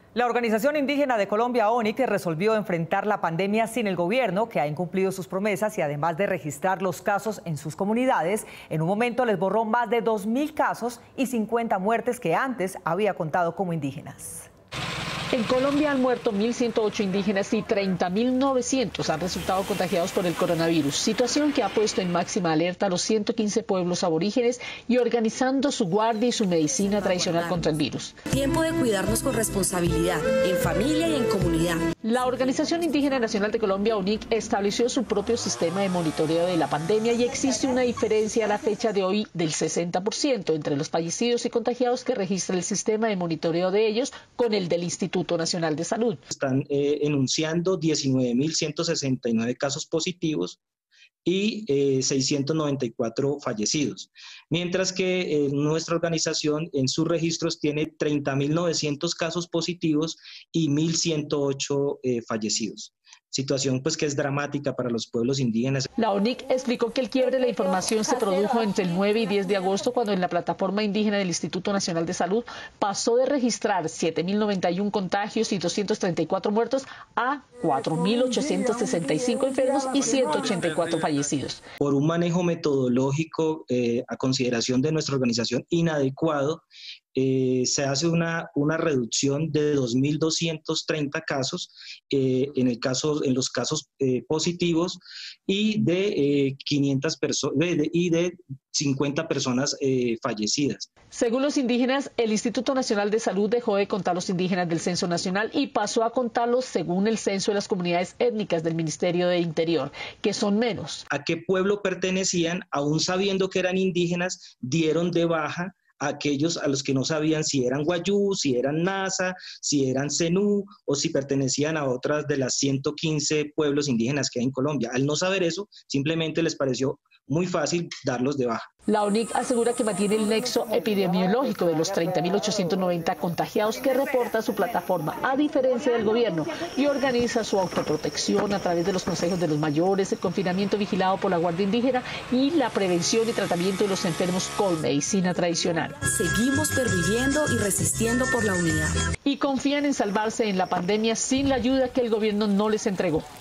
La Organización Indígena de Colombia, ONIC, resolvió enfrentar la pandemia sin el gobierno, que ha incumplido sus promesas y además de registrar los casos en sus comunidades, en un momento les borró más de 2.000 casos y 50 muertes que antes había contado como indígenas. En Colombia han muerto 1.108 indígenas y 30.900 han resultado contagiados por el coronavirus, situación que ha puesto en máxima alerta a los 115 pueblos aborígenes y organizando su guardia y su medicina tradicional contra el virus. Tiempo de cuidarnos con responsabilidad, en familia y en comunidad. La Organización Indígena Nacional de Colombia, ONIC, estableció su propio sistema de monitoreo de la pandemia y existe una diferencia a la fecha de hoy del 60% entre los fallecidos y contagiados que registra el sistema de monitoreo de ellos con el del Instituto Nacional de Salud. Están enunciando 19.169 casos positivos y 694 fallecidos, mientras que nuestra organización en sus registros tiene 30.900 casos positivos y 1.108 fallecidos. Situación pues que es dramática para los pueblos indígenas. La ONIC explicó que el quiebre de la información se produjo entre el 9 y 10 de agosto cuando en la plataforma indígena del Instituto Nacional de Salud pasó de registrar 7.091 contagios y 234 muertos a 4.865 enfermos y 184 fallecidos. Por un manejo metodológico a consideración de nuestra organización inadecuado, se hace una reducción de 2.230 casos en los casos positivos y de 500 y de 50 personas fallecidas. Según los indígenas, el Instituto Nacional de Salud dejó de contar los indígenas del Censo Nacional y pasó a contarlos según el censo de las comunidades étnicas del Ministerio de Interior, que son menos. ¿A qué pueblo pertenecían? Aún sabiendo que eran indígenas, dieron de baja a aquellos a los que no sabían si eran Wayuu, si eran Nasa, si eran Zenú o si pertenecían a otras de las 115 pueblos indígenas que hay en Colombia. Al no saber eso, simplemente les pareció muy fácil darlos de baja. La ONIC asegura que mantiene el nexo epidemiológico de los 30.890 contagiados que reporta su plataforma, a diferencia del gobierno, y organiza su autoprotección a través de los consejos de los mayores, el confinamiento vigilado por la Guardia Indígena y la prevención y tratamiento de los enfermos con medicina tradicional. Seguimos perviviendo y resistiendo por la unidad. Y confían en salvarse en la pandemia sin la ayuda que el gobierno no les entregó.